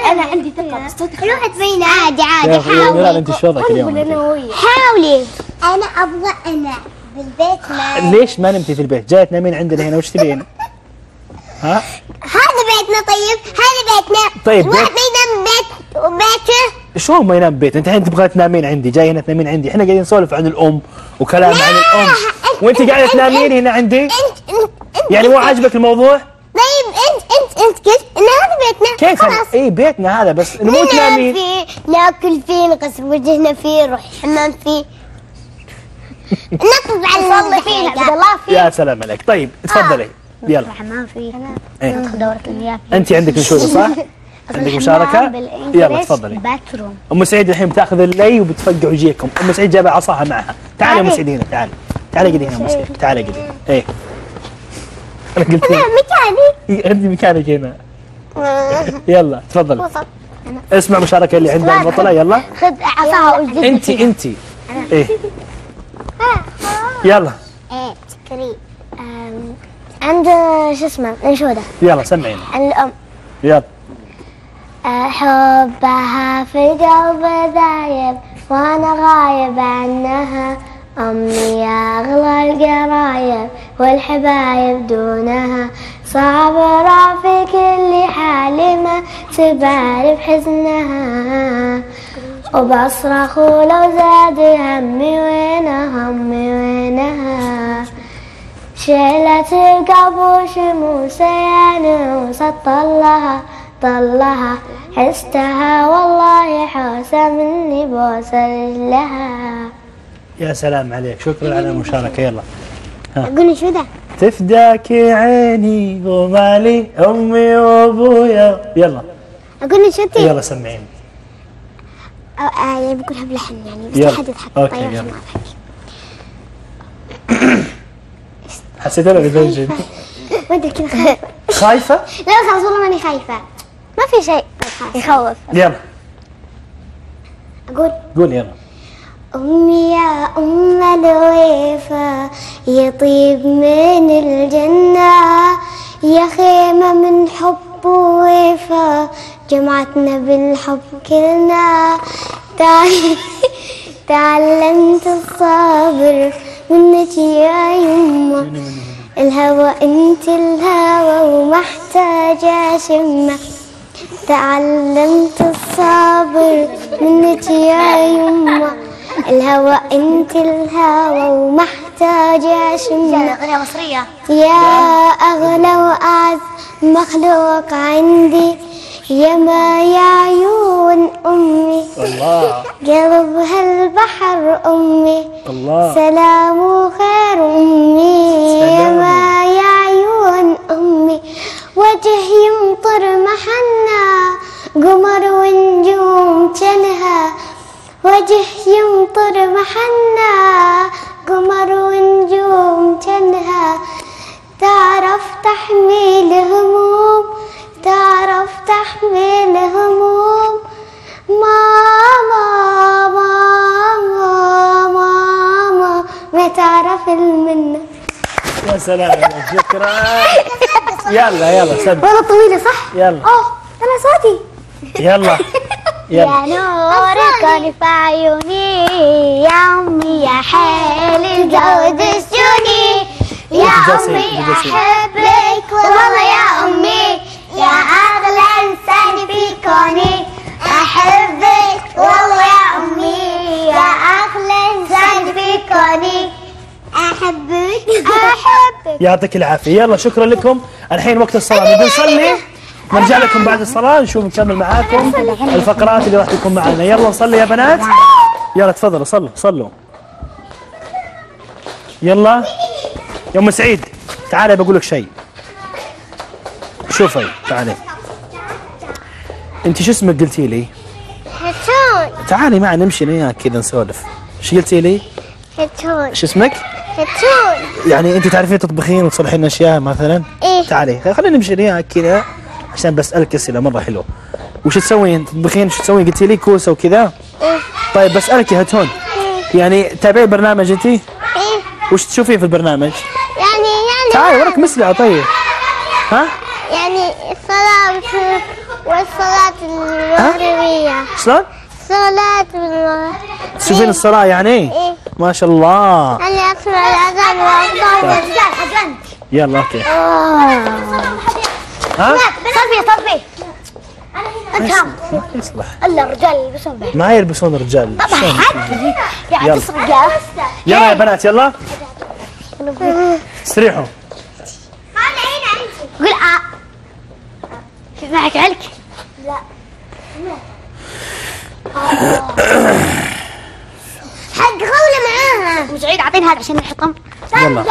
انا عندي ثقه بصوتك. روحي تبين عادي يا حاولي. انت شو وضعك اليوم؟ حاولي. انا ابغى انام بالبيت. ما ليش ما نمتي في البيت؟ جاي تنامين عندنا هنا، وش تبين؟ ها؟ هذا بيتنا. طيب هذا بيتنا. طيب واحد ينام بيت وبيته. شلون ما ينام بيت؟ انت الحين تبغى تنامين عندي، جاي هنا تنامين عندي، احنا قاعدين نسولف عن الام وكلام عن الام وانت قاعده تنامين هنا عندي؟ انت يعني مو عاجبك الموضوع؟ طيب انت قلت ان هذا بيتنا. كيف؟ اي بيتنا هذا، بس مو تنامين فيه، ناكل فيه، نغسل وجهنا فيه، نروح الحمام فيه، نطلب على نصلي فيه، نعبد الله فيه. يا سلام عليك. طيب تفضلي يلا. الحمام فيه. إيه. ندخل دورة المياه فيه. انت عندك انشوده صح؟ عندك مشاركه؟ يلا تفضلي. باتروم. ام سعيد الحين بتاخذ اللي وبتفقع وجيكم. ام سعيد جايبه عصاها معها. تعالي يا ام سعيد هنا، تعالي تعالي قدي هنا ام سعيد، تعالي قدي. ايه انا قلت انا مكاني. انت مكانك هنا. يلا تفضلي. اسمع مشاركه اللي عندها البطله. يلا خذ عصاها وجدك. انت ايه يلا. ايه سكري. عند شو اسمه انشوده. يلا سمعينا. عن الام. يلا. حبها في القلب ذايب وانا غايب عنها، امي يا اغلى القرايب والحبايب دونها، صابرة في كل حال ما تبالي بحزنها، وبصرخ ولو زاد همي وينها همي وينها، شيلت القلب وشموسه يا نوسة طلها حستها والله حوسة مني بوسة رجلها. يا سلام عليك، شكرا على المشاركه. يلا قولي شو ذا؟ تفداك عيني ومالي امي وابويا. يلا اقول لي شو انتي؟ يلا سمعيني. يعني بقولها بلحن يعني بس يلا. حد يضحك. اوكي طيب يلا. حسيت انا بتنجن. ما ادري كذا خايفة. خايفه؟ لا خلاص والله ماني خايفة، ما في شيء يخوف. يلا اقول قول يلا. أمي يا أم الوفا يطيب من الجنة، يا خيمة من حب ووفا جمعتنا بالحب كلنا، تعلمت الصبر منك يا يمه، الهوى انت الهوى ومحتاجة شمه، تعلمت الصبر منك يا يمه، الهوى انت الهوى ومحتاجة شمه، أغنية مصرية، يا أغلى وأعز مخلوق عندي، يا ما يا عيون أمي الله قلبها البحر أمي الله سلام وخير أمي، يا ما يا عيون أمي وجه يمطر محنا قمر ونجوم جنها، وجه يمطر محنا قمر ونجوم جنها، تعرف تحمل هموم تعرف تحمل هموم، ماما ماما ماما ما تعرف المنة. يا سلام عليك، شكرا. يلا سد. والله طويلة صح؟ يلا أنا صوتي. يلا يا نور كوني في عيوني يا أمي يا حيل الجود السجوني، يا أمي أحبك والله يا أمي، يا أغلى إنسان في كوني، أحبك والله يا أمي، يا أغلى إنسان في كوني، أحبك. يعطيك العافيه. يلا شكرا لكم. الحين وقت الصلاه نبي نصلي، نرجع لكم بعد الصلاه نشوف نكمل معاكم الفقرات اللي راح تكون معنا. يلا نصلي يا بنات. يلا تفضلوا صلوا. يلا يا ام سعيد تعالي بقول لك شيء. شوفي تعالي، انت شو اسمك قلتي لي؟ هتون. تعالي معي نمشي وياك كذا نسولف. ايش قلتي لي؟ هتون. شو اسمك؟ هتون. يعني انت تعرفين تطبخين وتصلحين اشياء مثلا؟ ايه. تعالي خلينا نمشي وياك كذا عشان بسألك اسئله مره حلوه. وش تسوين؟ تطبخين؟ شو تسوين؟ قلتي لي كوسه وكذا؟ ايه. طيب بسألك يا هتون، يعني تابعي برنامج انت؟ ايه. وش تشوفين في البرنامج؟ يعني تعالي وراك مسلعه. طيب ها؟ يعني الصلاة والصلاة المغربية. شلون؟ صلاة المغرب. تشوفين الصلاة يعني؟ إيه. ما شاء الله. أنا أسمع الأذان وأفضل. يلا اوكي. ها؟ طفي. ما يصلح. الا الرجال يلبسون بعد. ما يلبسون الرجال. قاعد يلا. تسرق. يلا يا بنات يلا. استريحوا. قول في معك علك؟ لا. حق غولة معاها. مسعيد اعطيني هذا عشان نحطهم. يلا.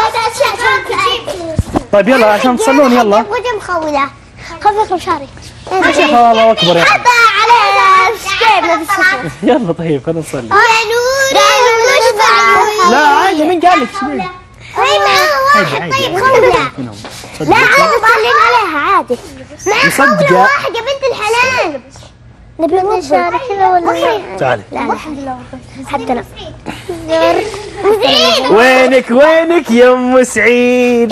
طيب يلا عشان تصلون يلا. وجه مخولة. خفيف مشاري. يا شيخ الله اكبر يا حطها على سكيب. يلا طيب خلينا نصلي. يا نور لا عادي مين قال لك شنو؟ هي معاها واحد طيب خولة. لا عادي صلين عليها عادي. معاها خولة واحد يا بنت الحلال. نبي نشارك كذا ولا؟ تعالي. لا حتى لا. وينك يا ام سعيد؟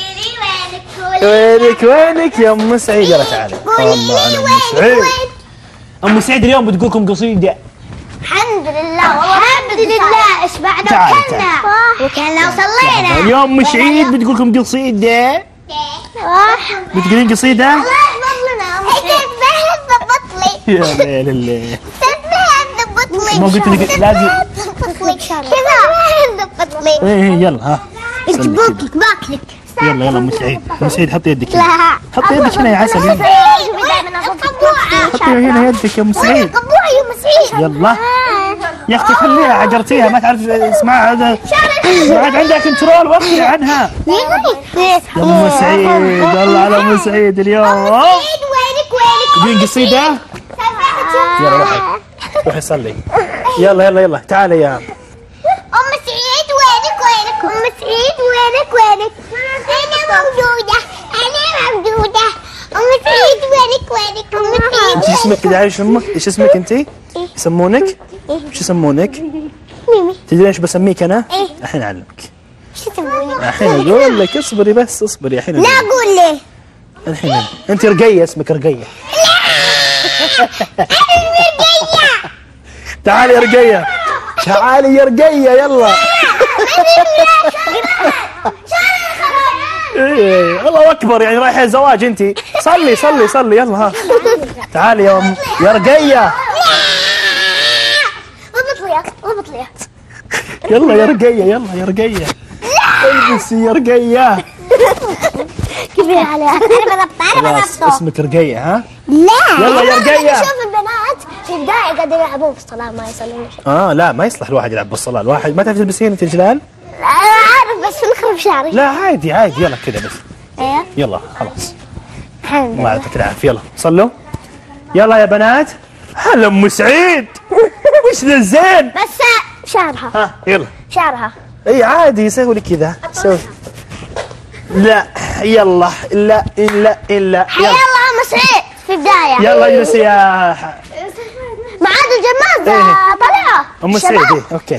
وينك يا ام سعيد؟ يلا تعالي. الله على ام سعيد. ام سعيد اليوم بتقولكم قصيدة. الحمد لله والله الحمد لله اشبعنا وكلنا وصلينا. اليوم ام سعيد بتقولكم قصيدة. بتقولين قصيدة؟ الله يحفظ لنا. ضبط لي. يا ليل الله. ضبط لي. ما قلت لك لازم. ضبط لي كذا. ضبط لي. ايه يلا ها. انت باكلك. يلا ام سعيد. ام سعيد حطي يدك. لا. حطي يدك هنا يا عسل. حطي هنا يدك يا ام سعيد. قبوعة يا مسعيد. يلا يا اختي خليها عجرتيها ما تعرف اسمعها هذا. ما عاد عندها كنترول وقفي عنها. يا ام سعيد الله على ام سعيد اليوم. وينك تبين قصيدة؟ يلا روحي صلي. يلا تعالي يا أم سعيد وينك أم سعيد وينك أنا موجودة أم سعيد وينك أم سعيد. ايش اسمك كذا؟ ايش اسمك انت؟ يسمونك؟ ايش يسمونك؟ ميمي. تدرين ايش بسميك انا؟ إيه. الحين اعلمك. شو تسوي؟ الحين اقول لك اصبري بس اصبري الحين. لا قول لي. الحين انت رقية اسمك رقية. تعالي يا رقية. تعالي يا رقية يلا. ايه الله اكبر يعني رايحة زواج انت. صلي يلا ها. تعالي يا رقية. اضبط لي. يلا يا رقية. البسي يا رقية. كبير عليها. انا بضبط. اسمك رقية ها؟ لا. يلا يا رقية. شوف البنات في البداية قاعدين يلعبون في الصلاة ما يصلون شيء. لا ما يصلح الواحد يلعب بالصلاة. الواحد ما تعرف تلبسين انت جلال؟ لا عارف بس نخرب شعري. لا عادي يلا كذا بس. ايه. يلا خلاص. الحمد ما لله. يعطيك العافية. يلا صلوا. يلا يا بنات. هلا ام سعيد. وش ذا الزين؟ بس شعرها. ها يلا. شعرها. اي عادي يسوي لي كذا. سوي. لا يلا لا. حيا الله ام سعيد في البداية. يلا اجلسي يا معاد الجماز إيه. طلعوا. ام سعيد. ايه اوكي.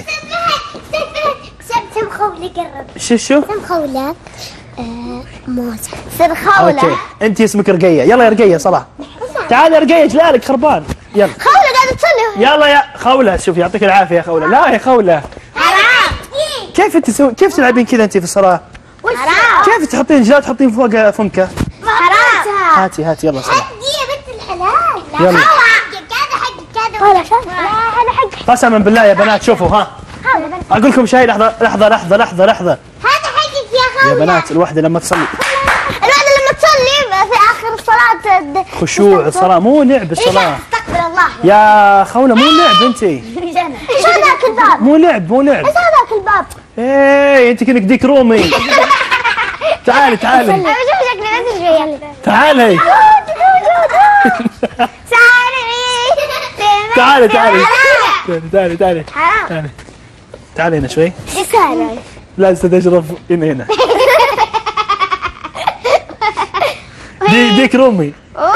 سم خولة قرب. شو سم خولة. موز. سم خولة. اوكي انت اسمك رقية. يلا يا رقية صلاة. تعالي يا رقية جلالك خربان. يلا خولة قاعدة تصلي. يلا يا خولة. شوف يعطيك العافية يا خولة. لا يا خولة حرام. كيف تلعبين كذا انت في الصلاة؟ حرام. كيف تحطين جلاد تحطين فوق فمكة؟ حرام. هاتي يلا صلاة. يا بنت الحلال. يلا. هذا حقك هذا هذا حقك. قسما بالله يا بنات شوفوا ها. اقول لكم شيء. لحظة. هذا حقك يا خولة. يا بنات الوحدة لما تصلي الواحدة لما تصلي في آخر الصلاة خشوع الصلاة مو لعب الصلاة. استغفر الله. يا خولة مو لعب انت. ايش هذاك الباب؟ مو لعب ايش هذاك الباب؟ ايه انت كأنك ديك رومي. تعالي انا بشوف شكلي بس شوية. تعالي تعالي تعالي هنا شوي. ايش هذا؟ لا تشرب هنا ديك رومي.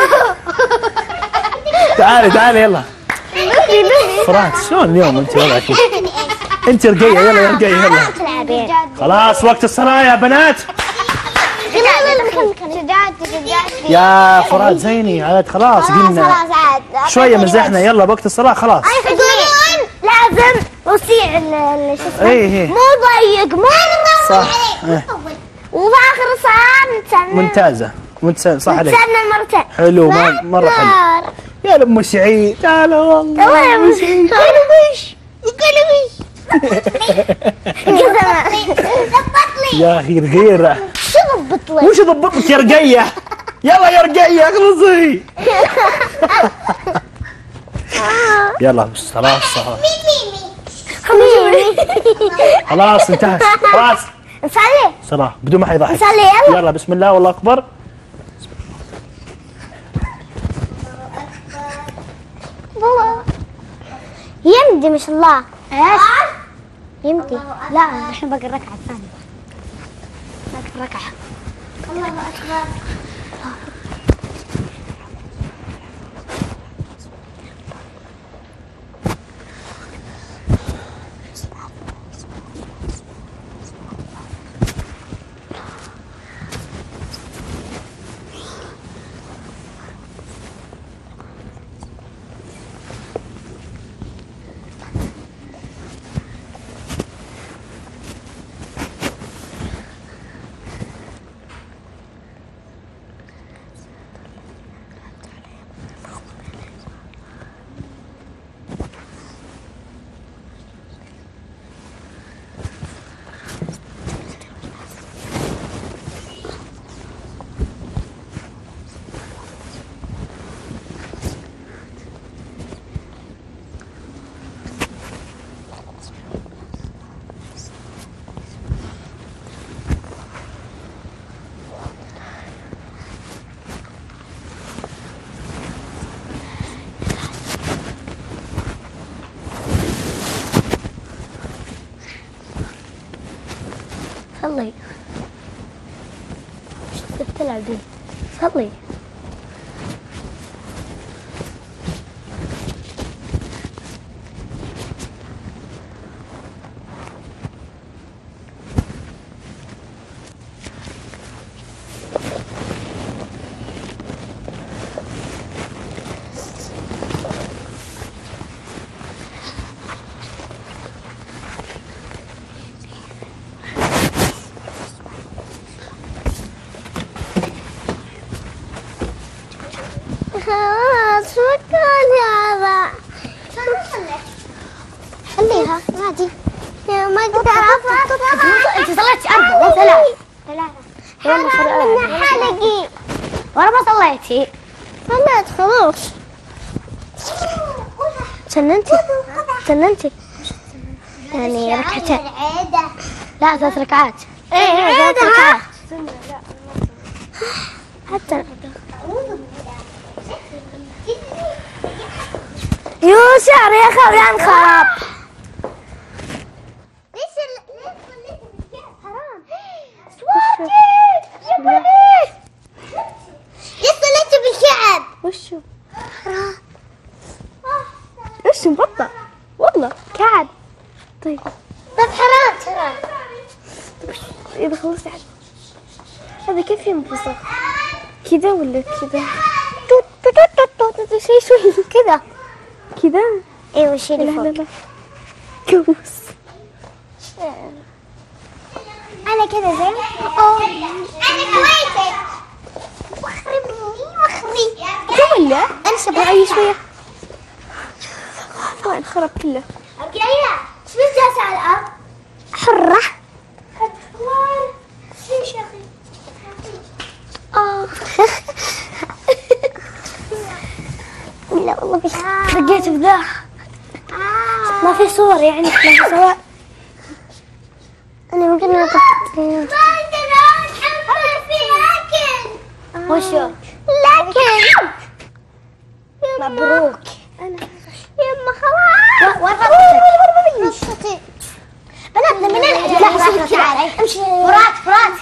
تعالي يلا. فرات شلون اليوم انت وضعك؟ انت رقية. يلا يا رقية يلا. خلاص وقت الصلاة يا بنات. خلينا يا فرات زيني عاد خلاص قلنا شويه مزحنا يلا بوقت الصلاه خلاص. يقولون لازم وسيع شو اسمه ايه مو ضيق مو صح وباخر الصلاه ممتازه صح عليك نتسنى مرتين حلو مره حلو. يا ام سعيد تعال والله يا ام سعيد قلبش يا اخي رقيره شو ضبط لي وش ضبطك يا رقيه يلا يا رقيه اخلصي يلا بالصلاه الصلاه خلاص انتهت خلاص نصلي صلاه بدون ما حد يضحك نصلي يلا يلا بسم الله والله اكبر يمدي ما شاء الله ايش يمدي لا الحين باقي الركعه الثانيه باقي الركعه الله اكبر صلي ايش تلعب دي صلي خلاص فكرني هذا خليها عادي ما قلت انت صليتي 4 مو 3 يلا حلقي ورا ما صليتي صليت خلاص سننتي يعني ركعتين لا 3 ركعات ايه 3 ركعات حتى يو شعري يا اخي ينخرب ليش صليت بالكعب حرام سواتي يا بني ليش صليت بالكعب وشو حرام وش مبطأ والله كعب طيب حرام اذا خلصت هذا كيف ينبسط كذا ولا كذا شوي كذا ايوه شيلي فوق لا كوس انا كذا زين انا كويسه وخري ولا انسى ابغى شويه وين خرب كله رقية شو جالسه على الارض حره شو يا اخي لا والله مش رقيت بذا ما في صور يعني ما في صور انا ممكن اطفي وشو لكن مبروك انا يما خلاص وين رقصتي بناتنا من الحين لا امشي فرات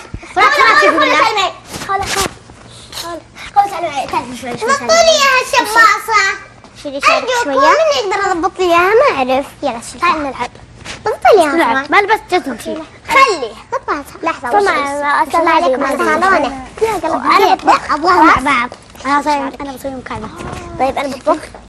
خلاص انا تعرف شوي ضبطوا لي اياها الشماصه شيلي شويه من يقدر اضبط لي اياها ما اعرف يلا تعال نلعب ضبطوا لي اياها ما لبست جزم شيء خلي لحظة السلام عليكم تعالونا انا بطبخ ابغاها مع بعض. انا بصير مكانها. طيب انا بطبخ